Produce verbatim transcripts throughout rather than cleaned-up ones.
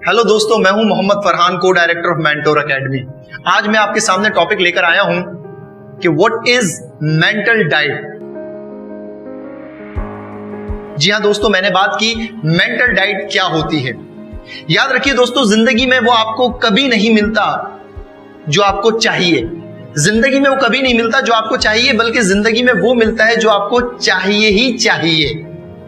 Hello दोस्तों, मैं हूं मोहम्मद फरहान, को डायरेक्टर ऑफ मेंटोर एकेडमी। आज मैं आपके सामने टॉपिक लेकर आया हूं कि व्हाट इज मेंटल डाइट। जी हां दोस्तों, मैंने बात की मेंटल डाइट क्या होती है। याद रखिए दोस्तों, जिंदगी में वो आपको कभी नहीं मिलता जो आपको चाहिए। जिंदगी में वो कभी नहीं मिलता जो आपको चाहिए, बल्कि जिंदगी में वो मिलता है जो आपको चाहिए ही चाहिए।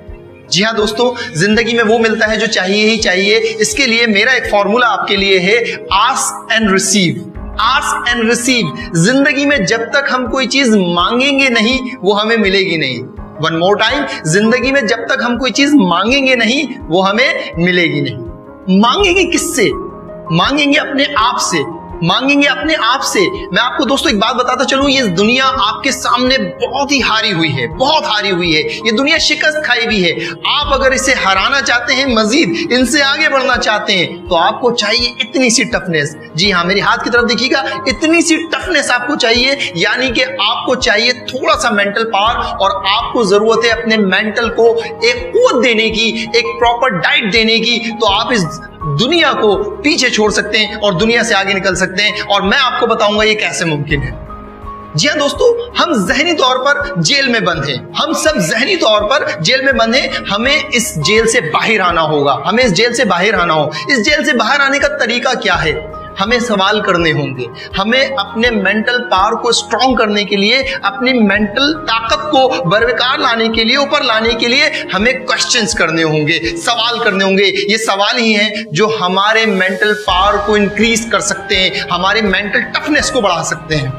जी हाँ दोस्तों, जिंदगी में वो मिलता है जो चाहिए ही चाहिए। इसके लिए मेरा एक फॉर्मूला आपके लिए है, ask and receive. Ask and receive. जिंदगी में जब तक हम कोई चीज मांगेंगे नहीं, वो हमें मिलेगी नहीं। वन मोर टाइम, जिंदगी में जब तक हम कोई चीज मांगेंगे नहीं, वो हमें मिलेगी नहीं। मांगेंगे किससे? मांगेंगे अपने आप से, मांगेंगे अपने आप से। मैं आपको दोस्तों एक बात बताता चलूं, ये दुनिया आपके सामने बहुत ही हारी हुई है, बहुत हारी हुई है। ये दुनिया शिकस्त खाई हुई है। आप अगर इसे हराना चाहते हैं, मजीद इनसे आगे बढ़ना चाहते हैं, तो आपको चाहिए इतनी सी टफनेस। जी हाँ, मेरे हाथ की तरफ देखिएगा, इतनी सी टफनेस आपको चाहिए। यानी कि आपको चाहिए थोड़ा सा मेंटल पावर, और आपको जरूरत है अपने मेंटल को एक कुव्वत देने की, एक प्रॉपर डाइट देने की। तो आप इस दुनिया को पीछे छोड़ सकते हैं और दुनिया से आगे निकल सकते हैं। और मैं आपको बताऊंगा ये कैसे मुमकिन है। जी हाँ दोस्तों, हम जहनी तौर पर जेल में बंद हैं। हम सब जहनी तौर पर जेल में बंद हैं। हमें इस जेल से बाहर आना होगा। हमें इस जेल से बाहर आना हो। इस जेल से बाहर आने का तरीका क्या है? हमें सवाल करने होंगे। हमें अपने मेंटल पावर को स्ट्रॉन्ग करने के लिए, अपनी मेंटल ताकत को बरकरार लाने के लिए, ऊपर लाने के लिए हमें क्वेश्चंस करने होंगे, सवाल करने होंगे। ये सवाल ही हैं जो हमारे मेंटल पावर को इंक्रीज कर सकते हैं, हमारे मेंटल टफनेस को बढ़ा सकते हैं।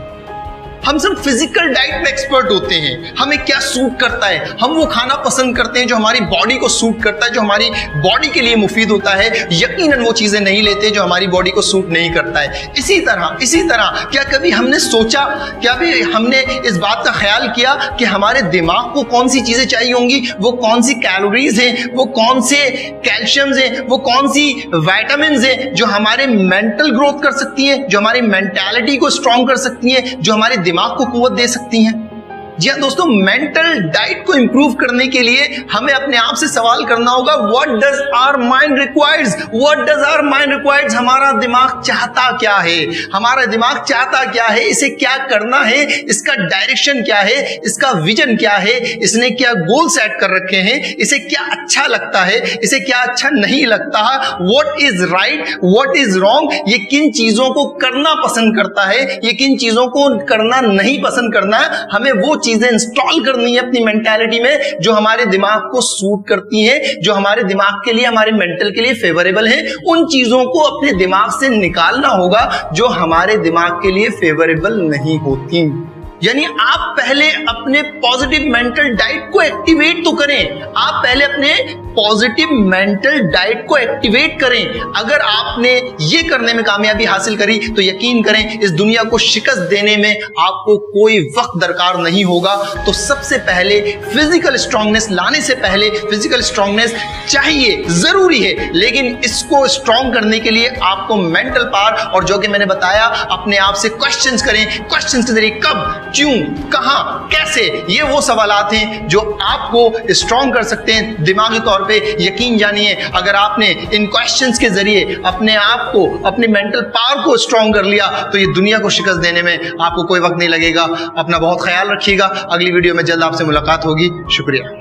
हम सब फिजिकल डाइट में एक्सपर्ट होते हैं। हमें क्या सूट करता है, हम वो खाना पसंद करते हैं जो हमारी बॉडी को सूट करता है, जो हमारी बॉडी के लिए मुफीद होता है। यकीनन वो चीजें नहीं लेते जो हमारी बॉडी को सूट नहीं करता है। इसी तरह इसी तरह क्या कभी हमने सोचा, क्या भी हमने इस बात का ख्याल किया कि हमारे दिमाग को कौन सी चीजें चाहिए होंगी, वो कौन सी कैलोरीज हैं, वो कौन से कैल्शियम्स हैं, वो कौन सी वाइटामिन हैं जो हमारे मेंटल ग्रोथ कर सकती हैं, जो हमारी मेंटालिटी को स्ट्रॉन्ग कर सकती हैं, जो हमारे दिमाग को कुव्वत दे सकती हैं। जी हाँ दोस्तों, मेंटल डाइट को इंप्रूव करने के लिए हमें अपने आप से सवाल करना होगा, what does our mind requires? What does our mind requires? हमारा दिमाग चाहता क्या है? हमारा दिमाग चाहता क्या है? इसे क्या करना है? इसका डायरेक्शन क्या है? इसका विजन क्या है? इसने क्या गोल सेट कर रखे हैं? इसे क्या अच्छा लगता है? इसे क्या अच्छा नहीं लगता? What is right, what is wrong? ये किन चीजों को करना पसंद करता है, ये किन चीजों को करना नहीं पसंद करना है? हमें वो चीजें इंस्टॉल करनी है अपनी मेंटालिटी में जो हमारे दिमाग को सूट करती हैं, जो हमारे दिमाग के लिए, हमारे मेंटल के लिए फेवरेबल है। उन चीजों को अपने दिमाग से निकालना होगा जो हमारे दिमाग के लिए फेवरेबल नहीं होती। यानी आप पहले अपने पॉजिटिव मेंटल डाइट को एक्टिवेट तो करें। आप पहले अपने पॉजिटिव मेंटल डाइट को एक्टिवेट करें। अगर आपने ये करने में कामयाबी हासिल करी तो यकीन करें, इस दुनिया को शिकस्त देने में आपको कोई वक्त दरकार नहीं होगा। तो सबसे पहले फिजिकल स्ट्रांगनेस लाने से पहले, फिजिकल स्ट्रांगनेस चाहिए, जरूरी है, लेकिन इसको स्ट्रांग करने के लिए आपको मेंटल पावर, और जो कि मैंने बताया, अपने आप से क्वेश्चंस करें। क्वेश्चंस के जरिए कब, क्यों, कहां, कैसे, ये वो सवालात हैं जो आपको स्ट्रांग कर सकते हैं दिमागी तौर पे। यकीन जानिए, अगर आपने इन क्वेश्चंस के जरिए अपने आप को, अपने मेंटल पावर को स्ट्रांग कर लिया, तो ये दुनिया को शिकस्त देने में आपको कोई वक्त नहीं लगेगा। अपना बहुत ख्याल रखिएगा। अगली वीडियो में जल्द आपसे मुलाकात होगी। शुक्रिया।